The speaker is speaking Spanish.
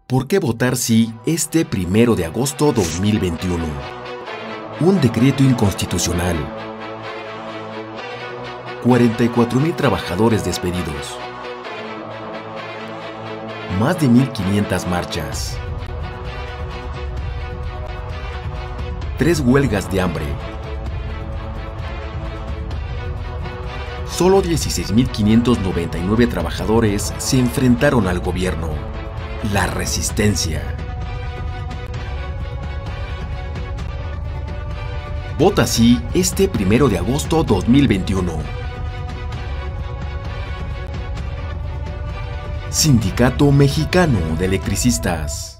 ¿Por qué votar sí este 1 de agosto 2021? Un decreto inconstitucional. 44,000 trabajadores despedidos. Más de 1,500 marchas. 3 huelgas de hambre. Solo 16,599 trabajadores se enfrentaron al gobierno. La resistencia. Vota sí este 1 de agosto 2021. Sindicato Mexicano de Electricistas.